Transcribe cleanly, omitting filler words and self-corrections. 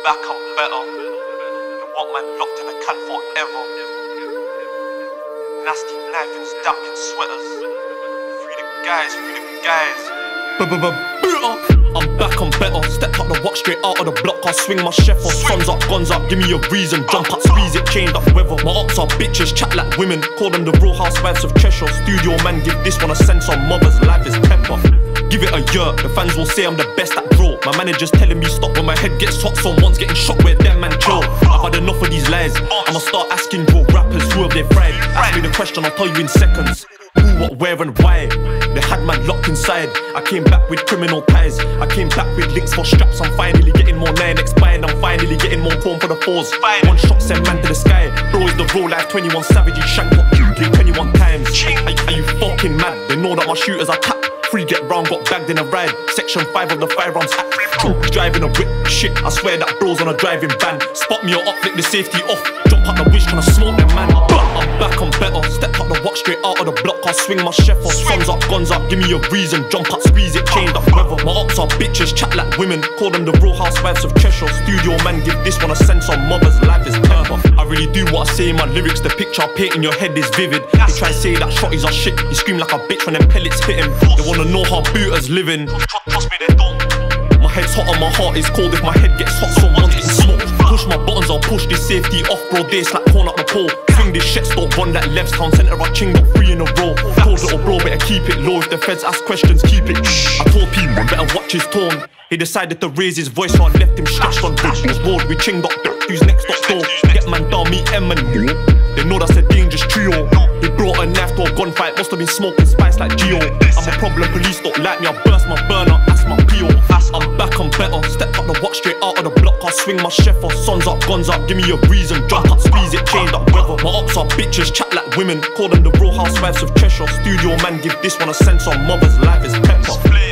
back, I'm better. They want man locked in a can forever. Nasty knifings, dapping sweaters. Free the guys, free the guys. I'm back, I'm better. Step up the walk straight out of the block. I'll swing my chef on. Sons up, guns up, give me a reason. Jump up, squeeze it, chained up weather. My ops are bitches, chat like women. Call them the Real Housewives of Cheshire. Studio man, give this one a sense on mother's life is pepper. Give it a year, the fans will say I'm the best at draw. My manager's telling me stop when my head gets hot. Someone's getting shot where them man chill. I've had enough of these lies. I'ma start asking real rappers who have they fried. Ask me the question, I'll tell you in seconds. Who, what, where and why. They had man locked inside. I came back with criminal ties. I came back with links for straps. I'm finally getting more 9x buying. I'm finally getting more corn for the fours. One shot send man to the sky. Bro is the real life 21 Savage. He shanked up 21 times. Are you fucking mad? They know that my shooters are tapped. Free get round, got bagged in a ride. Section 5 of the firearms act. Driving a whip, shit, I swear that bro's on a driving van. Spot me or up, flick the safety off. Drop out the wish, tryna smoke them man. I'm back, I'm better. Step up the walk straight out of the block. I'll swing my chef on. Sons up, guns up, give me a reason. Jump up, squeeze it, chained up weather. My ops are bitches, chat like women. Call them the Real Housewives of Cheshire. Studio man, give this one a sense on mother's life is pepper. I really do what I say in my lyrics. The picture I paint in your head is vivid. They try to say that shotties are shit. He scream like a bitch when them pellets hit him. They wanna know how booters living. Trust me, they don't. My head's hot and my heart is cold. If my head gets hot, someone's getting smoked. Push my buttons, I'll push this safety off, bro. They slap corn up the pole. Swing this shit, stop, run that left town centre. I ching got 3 in a row. Told little bro, better keep it low. If the feds ask questions, keep it. I told people, better watch his tone. He decided to raise his voice, so I left him stretched on Bridge's road. We chinged up, who's next up door. Get man down, meet M and more. They know that's a dangerous trio. He brought a knife to a gunfight, must have been smoking spice like Geo. I'm a problem, police don't like me. I burst my burner, that's my PO. I'm back, I'm better. Step up the walk straight out of the block. I'll swing my chef on. Sons up, guns up, give me a reason. Jump up, squeeze it, chained up weather. My ops are bitches, chat like women. Call them the Real Housewives of Cheshire. Studio man, give this one a sense on mother's life is pepper.